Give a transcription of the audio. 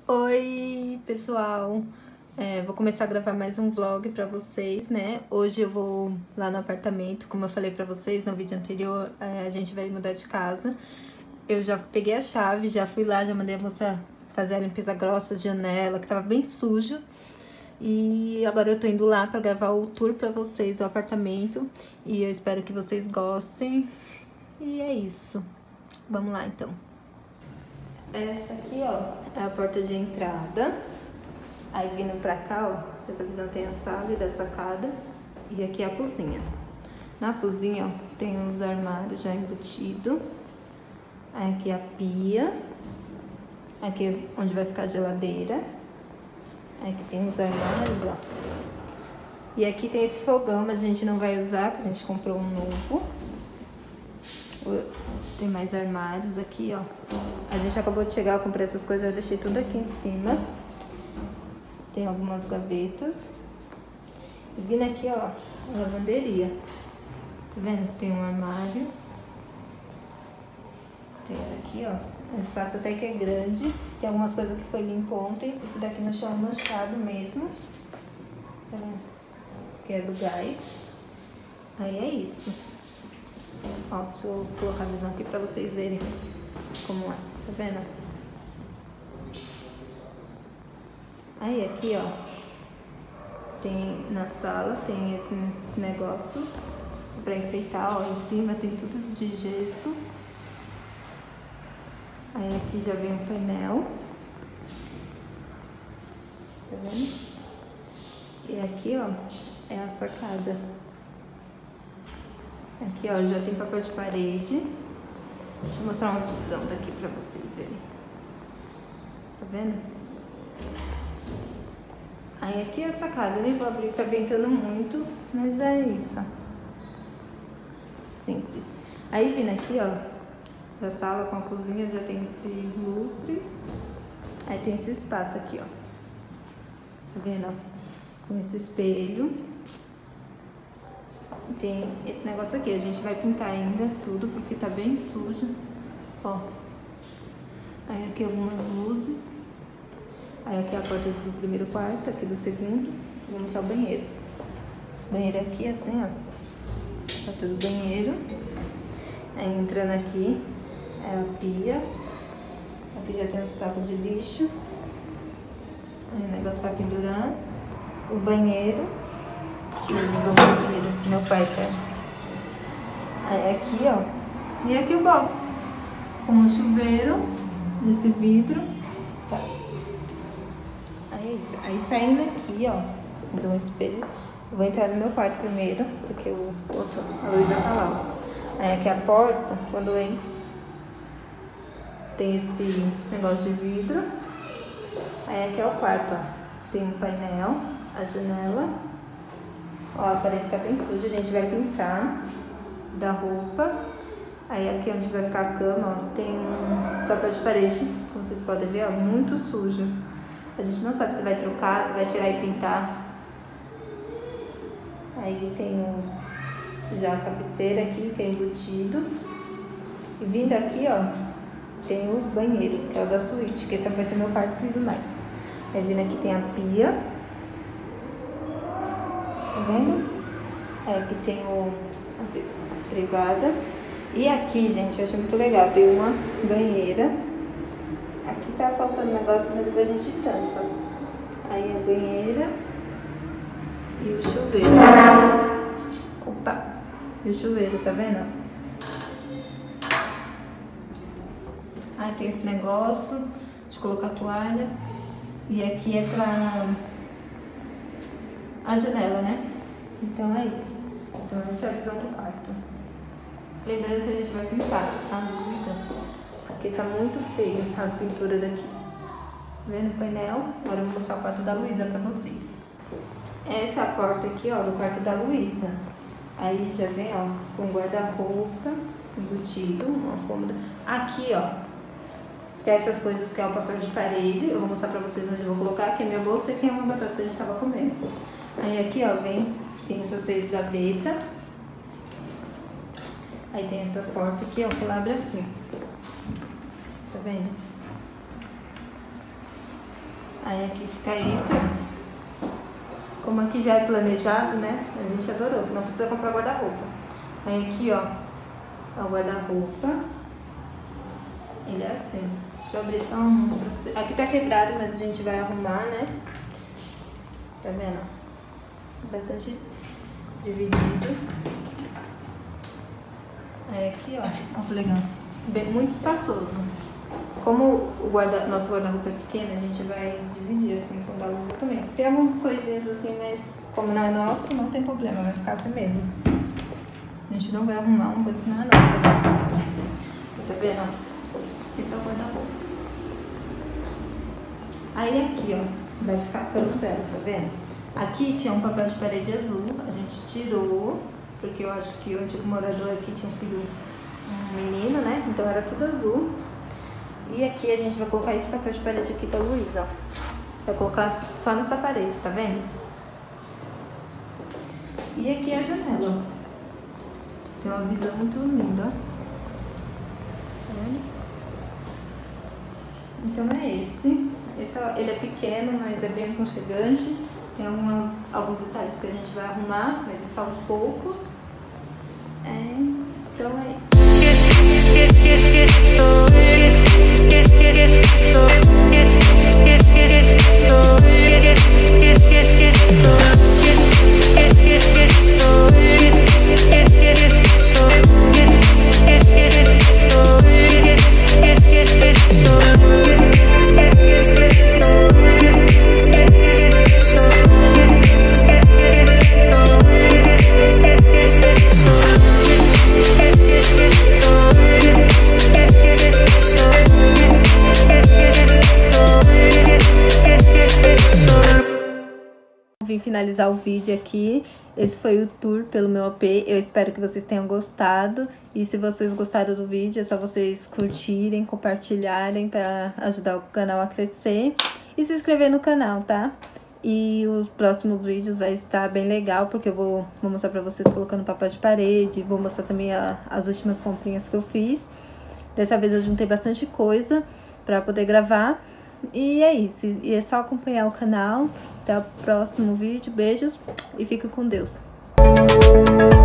Oi, pessoal! Vou começar a gravar mais um vlog pra vocês, né? Hoje eu vou lá no apartamento, como eu falei pra vocês no vídeo anterior, a gente vai mudar de casa. Eu já peguei a chave, já fui lá, já mandei a moça fazer a limpeza grossa de janela, que tava bem sujo. E agora eu tô indo lá pra gravar o tour pra vocês, o apartamento. E eu espero que vocês gostem. E é isso. Vamos lá, então. Essa aqui, ó, é a porta de entrada. Aí vindo pra cá, ó, essa visão tem a sala e da sacada. E aqui é a cozinha. Na cozinha, ó, tem uns armários já embutidos. Aí aqui é a pia. Aqui é onde vai ficar a geladeira. Aí aqui tem uns armários, ó. E aqui tem esse fogão, mas a gente não vai usar, porque a gente comprou um novo. Tem mais armários aqui, ó. A gente acabou de chegar, eu comprei essas coisas, eu deixei tudo aqui em cima. Tem algumas gavetas. E vindo aqui, ó, a lavanderia. Tá vendo? Tem um armário. Tem esse aqui, ó. Um espaço até que é grande. Tem algumas coisas que foi limpo ontem. Esse daqui no chão é manchado mesmo. Tá vendo? Que é do gás. Aí é isso. Ó, deixa eu colocar a visão aqui pra vocês verem como é, tá vendo? Aí aqui, ó, tem na sala, tem esse negócio pra enfeitar, ó, em cima tem tudo de gesso. Aí aqui já vem um painel, tá vendo? E aqui, ó, é a sacada. Aqui, ó, já tem papel de parede. Deixa eu mostrar uma visão daqui pra vocês verem. Tá vendo? Aí aqui é a sacada. Eu nem vou abrir, tá ventando muito, mas é isso, ó. Simples. Aí vindo aqui, ó, da sala com a cozinha, já tem esse lustre. Aí tem esse espaço aqui, ó. Tá vendo, ó? Com esse espelho. Tem esse negócio aqui, a gente vai pintar ainda tudo, porque tá bem sujo, ó. Aí aqui algumas luzes. Aí aqui a porta do primeiro quarto, aqui do segundo. Vou mostrar o banheiro. O banheiro aqui, assim, ó. Porta do banheiro. Aí entrando aqui, é a pia. Aqui já tem um saco de lixo. Aí o negócio pra pendurar. O banheiro. Eles usam muito que meu pai quer. Aí aqui, ó. E aqui o box. Com um chuveiro. Nesse vidro. Tá. Aí é isso. Aí saindo aqui, ó. Do espelho. Eu vou entrar no meu quarto primeiro. Porque o outro, a luz já tá lá. Aí aqui a porta. Quando entra, tem esse negócio de vidro. Aí aqui é o quarto, ó. Tem um painel. A janela. Ó, a parede tá bem suja, a gente vai pintar da roupa. Aí aqui onde vai ficar a cama, ó, tem um papel de parede, como vocês podem ver, ó, muito sujo. A gente não sabe se vai trocar, se vai tirar e pintar. Aí tem já a cabeceira aqui, que é embutido. E vindo aqui, ó, tem o banheiro, que é o da suíte, que esse vai ser meu quarto e tudo mais. Aí vindo aqui tem a pia. Tá vendo? Aqui tem a privada. E aqui, gente, eu achei muito legal. Tem uma banheira. Aqui tá faltando negócio, mas depois a gente tampa. Aí a banheira. E o chuveiro. Opa! E o chuveiro, tá vendo? Aí tem esse negócio de colocar a toalha. E aqui é pra a janela, né? Então é isso. Então essa é a visão do quarto. Lembrando que a gente vai pintar a luz, porque tá muito feio a pintura daqui. Vendo o painel? Agora eu vou mostrar o quarto da Luísa pra vocês. Essa é a porta aqui, ó, do quarto da Luísa. Aí já vem, ó, com guarda-roupa embutido, uma cômoda. Aqui, ó, tem essas coisas que é o papel de parede. Eu vou mostrar pra vocês onde eu vou colocar. Aqui é minha bolsa e aqui é uma batata que a gente tava comendo. Aí aqui, ó, tem essas 6 gavetas. Aí tem essa porta aqui, ó, que ela abre assim. Tá vendo? Aí aqui fica isso. Como aqui já é planejado, né? A gente adorou, que não precisa comprar guarda-roupa. Aí aqui, ó, o guarda-roupa. Ele é assim. Deixa eu abrir só um pra você. Aqui tá quebrado, mas a gente vai arrumar, né? Tá vendo? Bastante dividido. Aí aqui, ó, ó que legal. Bem, muito espaçoso. Como o nosso guarda-roupa é pequeno, a gente vai dividir assim com o da Luísa também. Tem algumas coisinhas assim, mas como não é nosso, não tem problema, vai ficar assim mesmo. A gente não vai arrumar uma coisa que não é nossa. Tá vendo? Esse é o guarda-roupa. Aí aqui, ó, vai ficar a cama dela, tá vendo? Aqui tinha um papel de parede azul, a gente tirou, porque eu acho que o antigo morador aqui tinha um filho, um menino, né? Então era tudo azul. E aqui a gente vai colocar esse papel de parede aqui da Luísa, ó. Vai colocar só nessa parede, tá vendo? E aqui é a janela, ó. Tem uma visão muito linda, ó. Tá vendo? Então é esse. Ele é pequeno, mas é bem aconchegante. Tem alguns detalhes que a gente vai arrumar, mas isso aos poucos. Então é isso. Vim finalizar o vídeo aqui. Esse foi o tour pelo meu AP. Eu espero que vocês tenham gostado. E se vocês gostaram do vídeo, é só vocês curtirem, compartilharem para ajudar o canal a crescer. E se inscrever no canal, tá? E os próximos vídeos vai estar bem legal, porque eu vou mostrar pra vocês colocando papel de parede. Vou mostrar também as últimas comprinhas que eu fiz. Dessa vez eu juntei bastante coisa pra poder gravar. E é isso, e é só acompanhar o canal. Até o próximo vídeo, beijos e fiquem com Deus.